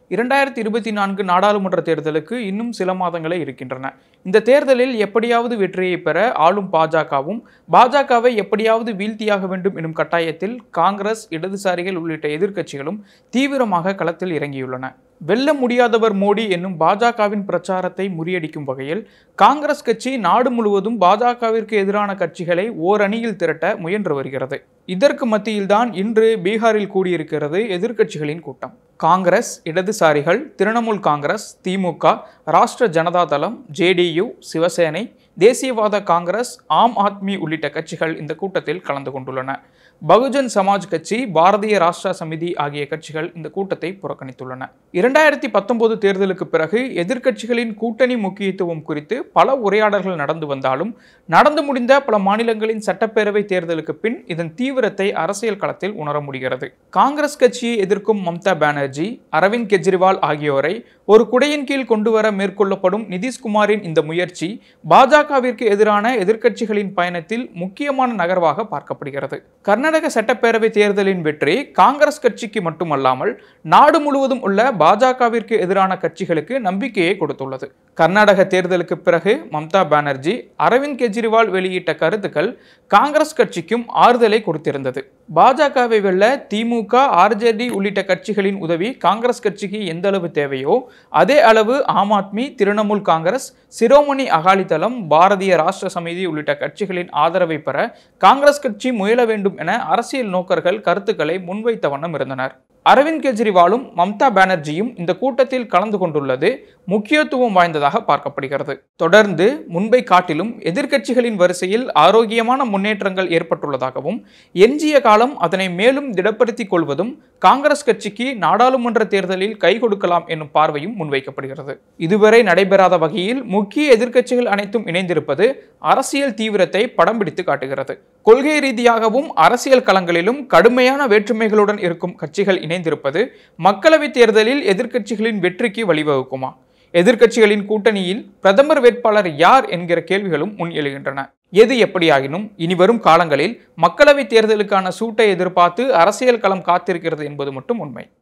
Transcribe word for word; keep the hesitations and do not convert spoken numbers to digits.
இரண்டாயிரத்தி இருபத்தி நான்கு நாடாளுமன்ற தேர்தலுக்கு இன்னும் சில மாதங்களே இருக்கின்றன. இந்த தேர்தலில் எப்படியாவது வெற்றியை பெற ஆளும் பாஜகவும் பாஜகவை எப்படியாவது வீழ்த்தியாக வேண்டும் எனும் கட்டாயத்தில் காங்கிரஸ், இடதுசாரிகள் உள்ளிட்ட எதிர்க்கட்சிகளும் தீவிரமாக களத்தில் இறங்கியுள்ளன. வெல்ல முடியாதவர் மோடி என்னும் பாஜகவின் பிரச்சாரத்தை முறியடிக்கும் வகையில் காங்கிரஸ் கட்சி நாடு முழுவதும் பாஜகவிற்கு எதிரான கட்சிகளை ஓரணியில் திரட்ட முயன்று வருகிறது. இதற்கு மத்தியில்தான் இன்று பீகாரில் கூடியிருக்கிறது எதிர்க்கட்சிகளின் கூட்டம். காங்கிரஸ், இடதுசாரிகள், திரிணாமுல் காங்கிரஸ், திமுக, ராஷ்டிர ஜனதா தளம், ஜேடியு, சிவசேனை, தேசியவாத காங்கிரஸ், ஆம் ஆத்மி உள்ளிட்ட கட்சிகள் இந்த கூட்டத்தில் கலந்து கொண்டுள்ளன. பகுஜன் சமாஜ் கட்சி, பாரதிய ராஷ்டிர சமிதி ஆகிய கட்சிகள் இந்த கூட்டத்தை புறக்கணித்துள்ளன. இரண்டாயிரத்தி பத்தொன்பது தேர்தலுக்கு பிறகு எதிர்க்கட்சிகளின் கூட்டணி முக்கியத்துவம் குறித்து பல உரையாடல்கள் நடந்து வந்தாலும் நடந்து முடிந்த பல மாநிலங்களின் சட்டப்பேரவை தேர்தலுக்கு பின் இதன் தீவிரத்தை அரசியல் களத்தில் உணர முடிகிறது. காங்கிரஸ் கட்சியை எதிர்க்கும் மம்தா பானர்ஜி, அரவிந்த் கெஜ்ரிவால் ஆகியோரை ஒரு குடையின் கீழ் கொண்டுவர மேற்கொள்ளப்படும் நிதிஷ்குமாரின் இந்த முயற்சி பாஜகவிற்கு எதிரான எதிர்க்கட்சிகளின் பயணத்தில் முக்கியமான நகர்வாக பார்க்கப்படுகிறது. கர்நாடக சட்டப்பேரவை தேர்தலின் வெற்றி காங்கிரஸ் கட்சிக்கு மட்டுமல்லாமல் நாடு முழுவதும் உள்ள பாஜகவிற்கு எதிரான கட்சிகளுக்கு நம்பிக்கையை கொடுத்துள்ளது. கர்நாடக தேர்தலுக்கு பிறகு மம்தா பானர்ஜி, அரவிந்த் கெஜ்ரிவால் வெளியிட்ட கருத்துக்கள் காங்கிரஸ் கட்சிக்கும் ஆறுதலை கொடுத்திருந்தது. பாஜகவை வெல்ல திமுக, ஆர்ஜேடி உள்ளிட்ட கட்சிகளின் உதவி காங்கிரஸ் கட்சிக்கு எந்த அளவு தேவையோ அதே அளவு ஆம் ஆத்மி, திரிணாமுல் காங்கிரஸ், சிரோமணி அகாலிதளம், பாரதிய ராஷ்டிர சமிதி உள்ளிட்ட கட்சிகளின் ஆதரவை பெற காங்கிரஸ் கட்சி முயல வேண்டும் என அரசியல் நோக்கர்கள் கருத்துக்களை முன்வைத்த வண்ணம் இருந்தனர். அரவிந்த் கெஜ்ரிவாலும் மம்தா பானர்ஜியும் இந்த கூட்டத்தில் கலந்து கொண்டுள்ளது முக்கியத்துவம் வாய்ந்ததாக பார்க்கப்படுகிறது. தொடர்ந்து முன்பை காட்டிலும் எதிர்க்கட்சிகளின் வரிசையில் ஆரோக்கியமான முன்னேற்றங்கள் ஏற்பட்டுள்ளதாகவும் எஞ்சிய காலம் அதனை மேலும் திடப்படுத்திக் கொள்வதும் காங்கிரஸ் கட்சிக்கு நாடாளுமன்ற தேர்தலில் கை கொடுக்கலாம் என்னும் பார்வையும் முன்வைக்கப்படுகிறது. இதுவரை நடைபெறாத வகையில் முக்கிய எதிர்க்கட்சிகள் அனைத்தும் இணைந்திருப்பது அரசியல் தீவிரத்தை படம் பிடித்து காட்டுகிறது. கொள்கை ரீதியாகவும் அரசியல் களங்களிலும் கடுமையான வேற்றுமைகளுடன் இருக்கும் கட்சிகள் இணைந்திருப்பது மக்களவைத் தேர்தலில் எதிர்க்கட்சிகளின் வெற்றிக்கு வழிவகுக்குமா? எதிர்க்கட்சிகளின் கூட்டணியில் பிரதமர் வேட்பாளர் யார் என்கிற கேள்விகளும் முன் எழுகின்றன. எது எப்படியாகினும் இனிவரும் காலங்களில் மக்களவைத் தேர்தலுக்கான சூட்டை எதிர்பார்த்து அரசியல் களம் காத்திருக்கிறது என்பது மட்டும் உண்மை.